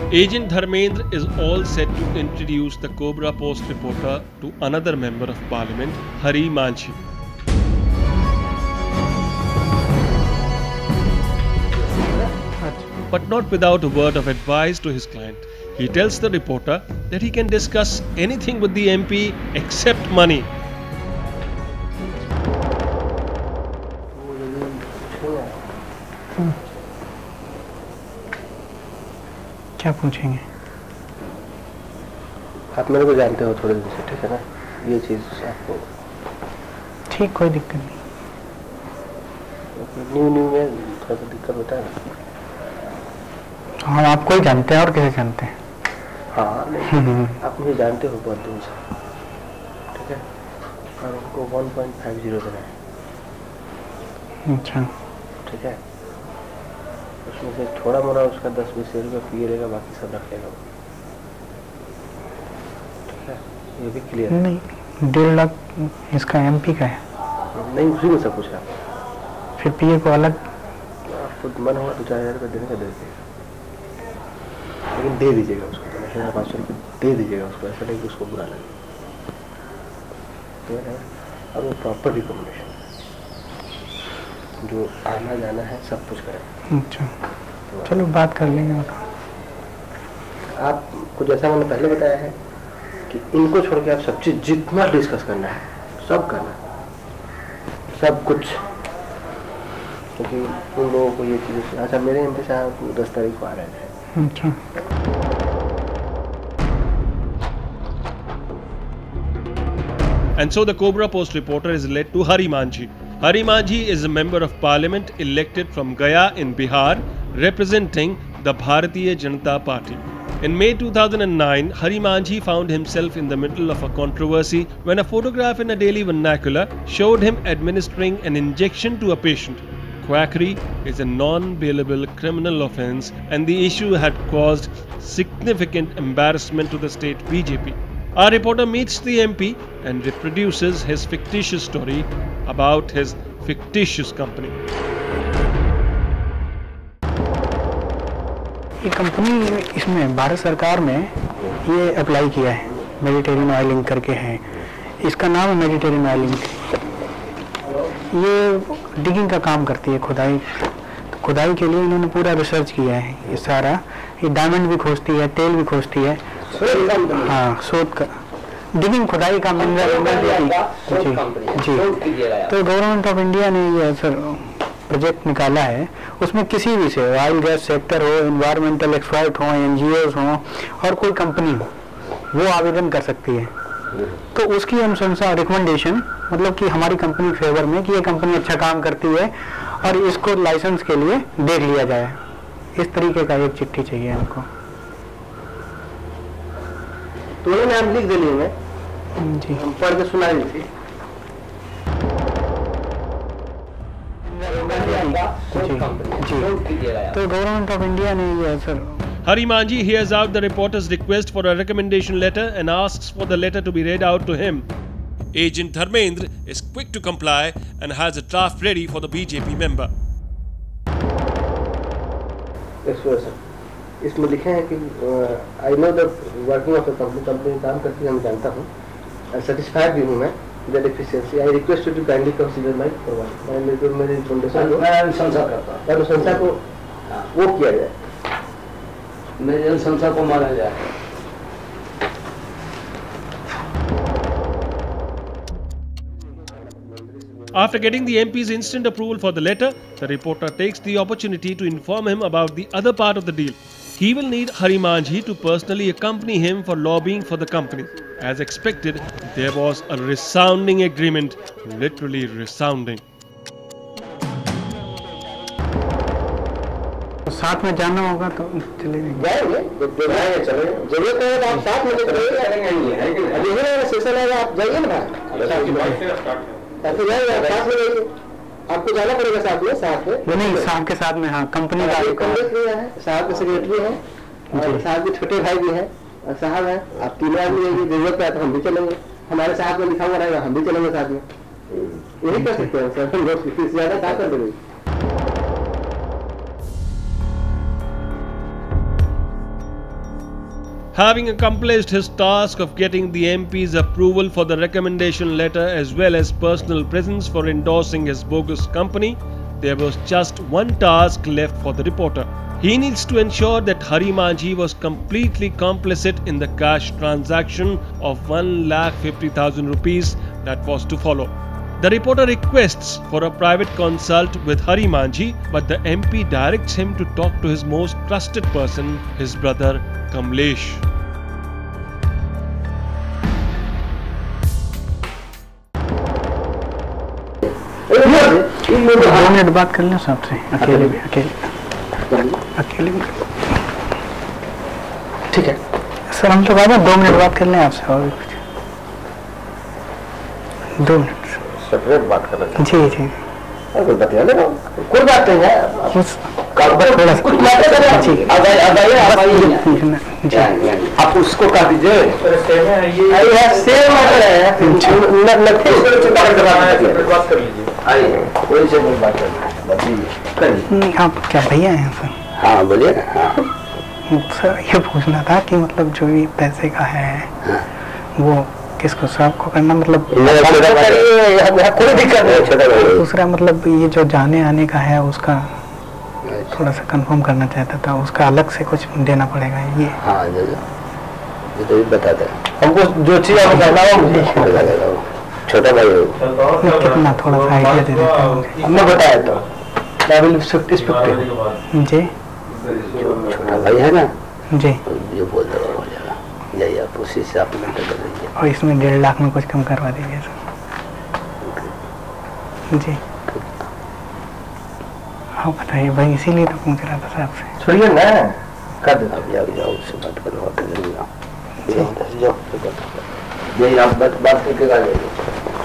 Agent Dharmendra is all set to introduce the Cobra Post reporter to another member of parliament, Hari Manjhi. But not without a word of advice to his client. He tells the reporter that he can discuss anything with the MP except money. क्या पूछेंगे? आप मेरे को जानते हो थोड़े दिन से, ठीक है ना? ये चीज़ आपको ठीक, कोई दिक्कत नहीं। न्यू में थोड़ा सा दिक्कत होता है ना। हम आपको ही जानते हैं और किसे जानते हैं? हाँ नहीं, आप मुझे जानते हो बहुत दिन से, ठीक है? और उनको 1.50 देना है। अच्छा, ठीक है? उसमें से थोड़ा मोड़ा उसका 10-20 रुपये पी लेगा, बाकी सब रख लेगा। ठीक है? ये भी क्लियर है? नहीं, 1.5 लाख इसका MP का है। नहीं, उसी में सब कुछ है। फिर PA को अलग आपको मन होगा 2-4 हज़ार रुपये देने का दे दीजिएगा, लेकिन दे दीजिएगा उसको, तो 500 रुपये दे दीजिएगा उसको, ऐसा नहीं कि उसको बुरा लगे। तो है अब वो प्रॉपर रिकमेंडेशन जो आना जाना है सब कुछ करें। अच्छा, चलो बात कर लेंगे। आपको जैसा मैंने पहले बताया है कि इनको छोड़ के आप सब चीज़ जितना डिस्कस करना है सब करना, सब कुछ, क्योंकि उन लोगों को ये चीज़। अच्छा, मेरे MP साहब 10 तारीख को आ रहे थे। अच्छा, And so the Cobra Post reporter is led to Hari Manjhi. Hari Manjhi is a member of parliament elected from Gaya in Bihar, representing the Bharatiya Janata Party. In May 2009, Hari Manjhi found himself in the middle of a controversy when a photograph in a daily vernacular showed him administering an injection to a patient. Quackery is a non-bailable criminal offence, and the issue had caused significant embarrassment to the state BJP. Our reporter meets the MP and reproduces his fictitious story about his fictitious company. ये company इसमें भारत सरकार में ये apply किया है, Mediterranean oiling करके है, इसका नाम है मेडिटेरियन ऑयलिंग। ये डिगिंग का काम करती है, खुदाई। तो खुदाई के लिए इन्होंने पूरा रिसर्च किया है, ये सारा। ये डायमंड भी खोजती है, तेल भी खोजती है। हाँ, शोध का डिगिंग, खुदाई का मिनरल। जी जी। तो गवर्नमेंट ऑफ इंडिया ने ये सर प्रोजेक्ट निकाला है, उसमें किसी भी से ऑयल गैस सेक्टर हो, एनवायरमेंटल एक्सपर्ट हो, NGOs हो और कोई कंपनी हो, वो आवेदन कर सकती है। तो उसकी अनुशंसा, रिकमेंडेशन, मतलब कि हमारी कंपनी फेवर में कि ये कंपनी अच्छा काम करती है और इसको लाइसेंस के लिए देख लिया जाए, इस तरीके का एक चिट्ठी चाहिए हमको। तो उन्होंने आप लिख देनी है जी, हम पढ़ के सुना दी थी। तो गवर्नमेंट ऑफ इंडिया ने ये sir. Hari Manjhi hears out the reporter's request for a recommendation letter and asks for the letter to be read out to him. Agent Dharmendra is quick to comply and has a draft ready for the BJP member. इसमें लिखे हैं कि I know the working of the company काम करती है, मैं जानता हूँ, सेटिस्फाइड भी हूँ मैं that efficiency. I request you to kindly consider my provide. मैं मेरी फाउंडेशन को अनुशंसा करता हूँ, अनुशंसा को वो किया जाए, मेरी अनुशंसा को माना जाए। After getting the MP's instant approval for the letter, the reporter takes the opportunity to inform him about the other part of the deal. He will need Hari Manjhi to personally accompany him for lobbying for the company. As expected, there was a resounding agreement, literally resounding. साथ में जाना होगा तो चलेंगे, जाएंगे, चलेंगे। जरूरत है तो आप साथ में चलेंगे। अभी ही सेशन है, आप जाइए ना, साथ में जाइए। आपको जाना पड़ेगा साथ में, नहीं साहब के साथ में। हाँ, कंपनी का साहब के सेक्रेटरी हैं और साहब के छोटे भाई भी हैं और साहब हैं। आप तीनों आदमी रहेंगे, जरूरत है तो हम भी चलेंगे, हमारे साथ में लिखा हुआ रहेगा, हम भी चलेंगे साथ में। यही कर सकते हैं सर, ज्यादा क्या कर देंगे। Having accomplished his task of getting the MP's approval for the recommendation letter as well as personal presence for endorsing his bogus company, there was just one task left for the reporter. He needs to ensure that Hari Manjhi was completely complicit in the cash transaction of 1,50,000 rupees that was to follow. The reporter requests for a private consult with Hari Manjhi, but the MP directs him to talk to his most trusted person, his brother Kamlesh. दो minute बात कर लें सबसे, अकेले भी ठीक है sir. हम तो बाबा 2 मिनट बात कर लें आपसे, और भी कुछ 2 मिनट सेपरेट बात कर रहे हैं। जी जी कोई बता ले, कोई बात नहीं है, थोड़ा कुछ बात करें जी। आप उसको कह दीजिए सेम मैटर है, बात कर लीजिए, आइए कोई से बात कर। आप क्या भैया हैं सर? हाँ बोलिए। सर ये पूछना था कि मतलब जो भी पैसे का है वो किसको सबको करना, मतलब कोई दिक्कत नहीं। दूसरा मतलब ये जो जाने आने का है उसका थोड़ा सा कंफर्म करना चाहता था, उसका अलग से कुछ देना पड़ेगा ये? हाँ ये तो बता दे हमको, जो चीज़ आपको करना हो मुझे छोटा भाई कितना थोड़ा सा आइडिया दे देता हूँ। हमने बताया तो जी छोटा भाई है ना जी, ये बोल दो हो जाएगा, यही आप उसी से आप कर दीजिए। और इसमें 1.5 लाख में कुछ कम करवा दीजिए सर। जी हाँ बताइए भाई, इसीलिए तो पूछ रहा था सर आपसे। छोड़िए ना, कर दो आप, जाओ उससे बात करो, जाओ यही आप बात करके आ जाइए।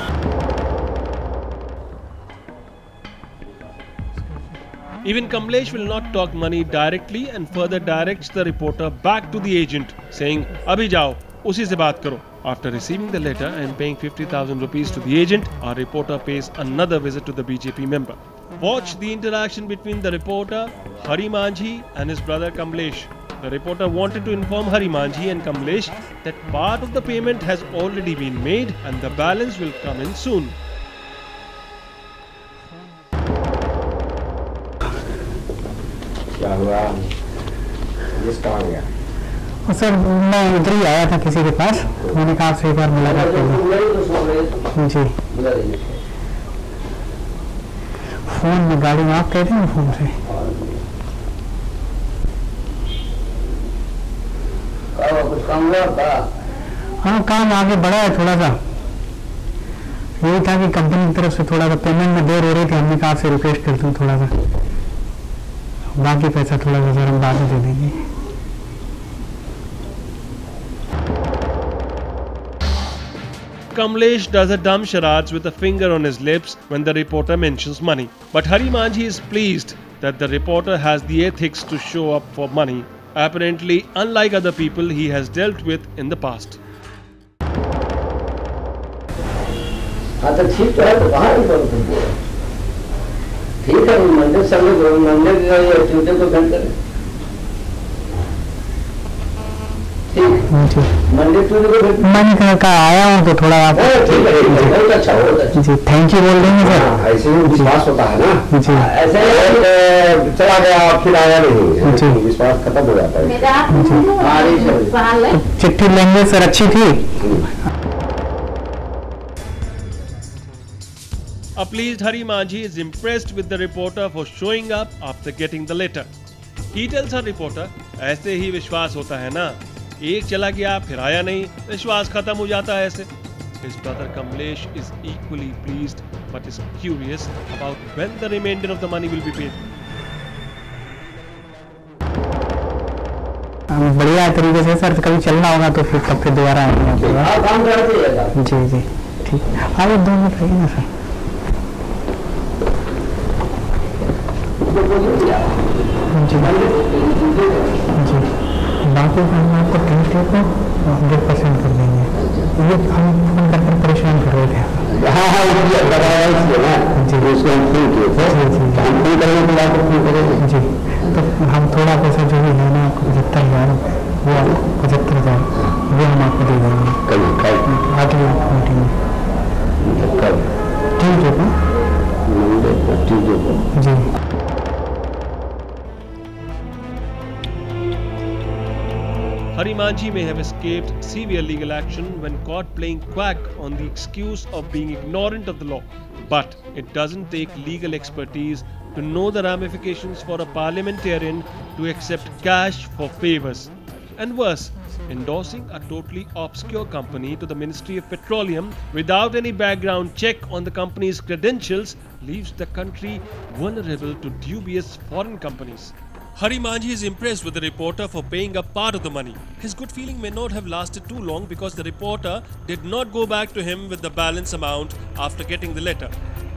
Even Kamlesh will not talk money directly and further directs the reporter back to the agent, saying, "Abhi jao, usi se baat karo." After receiving the letter and paying 50,000 rupees to the agent, our reporter pays another visit to the BJP member. Watch the interaction between the reporter, Hari Manjhi, and his brother Kamlesh. The reporter wanted to inform Hari Manjhi and Kamlesh that part of the payment has already been made and the balance will come in soon. क्या हुआ? Sir मैं इधर ही आया था किसी के पास, तो मैंने कहा आपसे एक बार मुलाकात कर ली। जी फोन में गाड़ी में आप कहते हैं फोन से कुछ काम हुआ था? हाँ काम आगे बढ़ा है थोड़ा सा, यही था कि कंपनी की तरफ से थोड़ा सा पेमेंट में देर हो रही थी, हमने कहा आपसे रिक्वेस्ट करता हूँ थोड़ा सा, बाकी पैसा थोड़ा सा सर हम बाद में दे देंगे। Kamlesh does a dumb charades with a finger on his lips when the reporter mentions money. But Hari Manjhi is pleased that the reporter has the ethics to show up for money. Apparently, unlike other people he has dealt with in the past. हाँ तो ठीक तो है, तो कहाँ ही करो तुम बोलो, ठीक है मंदिर सब लोग मंदिर के ट्यूटे को बंद करें, मंदिर ट्यूटे को बंद। मन का आया हूँ तो थोड़ा आप ठीक है बहुत अच्छा होगा जी, थैंक यू बोल देंगे सर। ऐसे ही विश्वास होता है ना जी, ऐसे चला गया फिर आया नहीं जी, विश्वास खत्म हो जाता है। चिट्ठी लैंग्वेज सर अच्छी थी। A pleased Hari Manjhi is impressed with the reporter for showing up after getting the letter. He tells her reporter, ऐसे ही विश्वास होता है ना, एक चला गया फिर आया नहीं, विश्वास खत्म हो जाता है ऐसे। His brother Kamlesh is equally pleased but is curious about when the remainder of the money will be paid. बढ़िया तरीके से सर, कभी चलना होगा तो फिर तब फिर दोबारा आएंगे। जी जी ठीक, आइए 2 मिनट रहिए ना सर। जी जी बाकी हम आपको 100% कर देंगे, ये हम फोन करके परेशान कर रहे थे। हाँ हाँ जी उसको हम फोन किए थे जी, हम फोन करने के बाद फोन करेंगे जी, तो हम थोड़ा पैसा जो भी है ना आपको 75,000 वो आपको 75 10,000 वो हम आपको दे देंगे आगे मीटिंग में। ट्यूजडे को जी। Hari Manjhi may have escaped severe legal action when caught playing quack on the excuse of being ignorant of the law. But it doesn't take legal expertise to know the ramifications for a parliamentarian to accept cash for favours. And worse, endorsing a totally obscure company to the Ministry of Petroleum without any background check on the company's credentials leaves the country vulnerable to dubious foreign companies. Hari Manjhi is impressed with the reporter for paying up part of the money. His good feeling may not have lasted too long because the reporter did not go back to him with the balance amount after getting the letter.